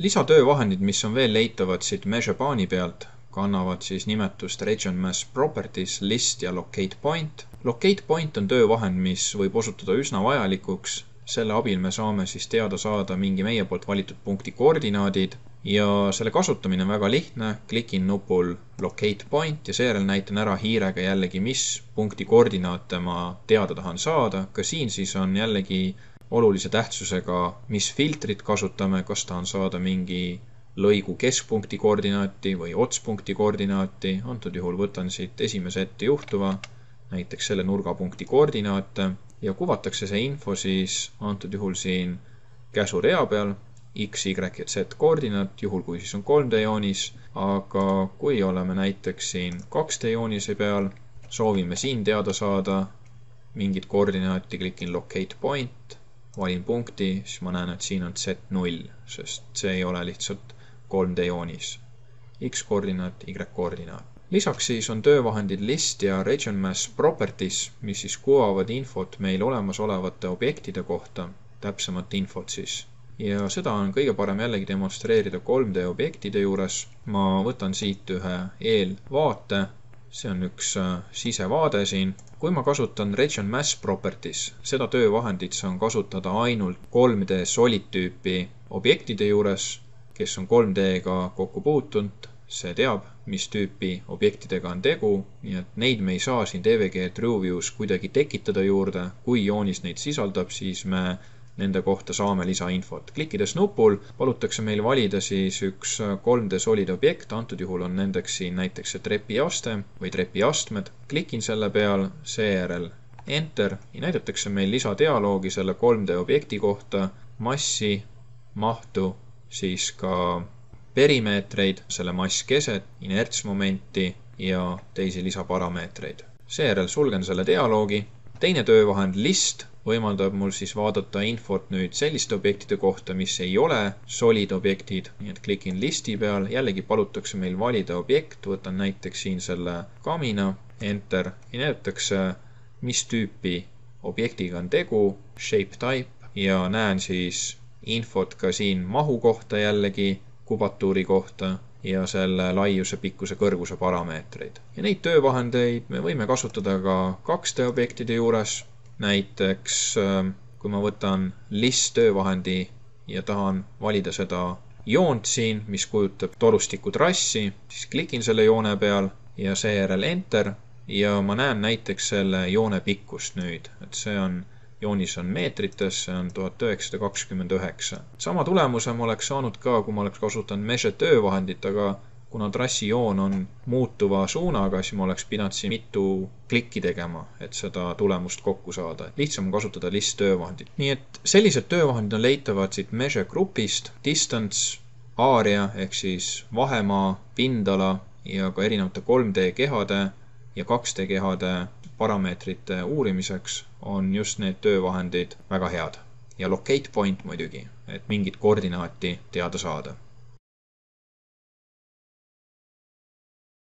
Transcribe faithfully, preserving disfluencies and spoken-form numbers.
Lisatöövahendid, mis on veel leitavad siit MeasureBaani pealt, kannavad siis nimetust Region Mass Properties, List ja Locate Point. Locate Point on töövahend, mis võib osutuda üsna vajalikuks. Selle abil me saame siis teada saada mingi meie poolt valitud punkti koordinaadid ja selle kasutamine on väga lihtne. Klikin nupul Locate Point ja seejärel näitan ära hiirega jällegi, mis punkti koordinaate ma teada tahan saada. Ka siin siis on jällegi olulise tähtsusega, mis filtrit kasutame, kas tahan saada mingi lõigu keskpunkti koordinaati või otspunkti koordinaati. Antud juhul võtan siit esimese ette juhtuva, näiteks selle nurgapunkti koordinaate ja kuvatakse see info siis antud juhul siin käsurea peal X, Y ja Z koordinaat, juhul kui siis on kolm D joonis, aga kui oleme näiteks siin kaks D joonise peal, soovime siin teada saada mingit koordinaati, klikin Locate Point, valin punkti, siis ma näen, et siin on Z null, sest see ei ole lihtsalt kolm D joonis. X koordinaat, Y koordinaat. Lisaks siis on töövahendid List ja Region Mass Properties, mis siis kuvavad infot meil olemasolevate objektide kohta, täpsemat infot siis. Ja seda on kõige parem jällegi demonstreerida kolm D objektide juures. Ma võtan siit ühe eelvaate, see on üks sisevaade siin. Kui ma kasutan Region Mass Properties, seda töövahendit saan kasutada ainult kolm D solid tüüpi objektide juures, kes on kolm D-ga kokku puutunud, see teab, mis tüüpi objektidega on tegu, nii et neid me ei saa siin D V G TrueViews kuidagi tekitada juurde. Kui joonis neid sisaldab, siis me nende kohta saame lisainfot. Klikkides nupul palutakse meil valida siis üks kolm D solid objekt, antud juhul on nendeks siin näiteks see trepiaste või trepiastmed. Klikin selle peal, seejärel Enter ja näidatakse meil lisadialoogi selle kolm D objekti kohta, massi, mahtu, siis ka perimeetreid, selle mass keset, inertsmomenti ja teisi lisaparameetreid. Seejärel sulgen selle dialoogi. Teine töövahend List võimaldab mul siis vaadata infot nüüd selliste objektide kohta, mis ei ole solid objektid. Nii et klikin Listi peal, jällegi palutakse meil valida objekt, võtan näiteks siin selle kamina, Enter ja näidatakse, mis tüüpi objektiga on tegu, shape type ja näen siis infot ka siin mahu kohta jällegi, kubatuuri kohta ja selle laiuse, pikkuse, kõrguse parameetreid. Ja neid töövahendeid me võime kasutada ka kaks D objektide juures. Näiteks, kui ma võtan List töövahendi ja tahan valida seda joont siin, mis kujutab torustiku trassi, siis klikin selle joone peal ja seejärel Enter ja ma näen näiteks selle joone pikkust nüüd, et see on joonis on meetrites, see on tuhat üheksasada kakskümmend üheksa. Sama tulemuse ma oleks saanud ka, kui ma oleks kasutanud Measure töövahendit, aga kuna trassijoon on muutuva suunaga, siis ma oleks pidanud siin mitu klikki tegema, et seda tulemust kokku saada. Lihtsam kasutada List töövahendit. Nii et sellised töövahendid on leitavad siit Measure grupist, Distance, Area ehk siis vahemaa, pindala ja ka erinevate kolm D kehade ja kaks D kehade parameetrite uurimiseks on just need töövahendid väga head. Ja Locate Point muidugi, et mingit koordinaati teada saada.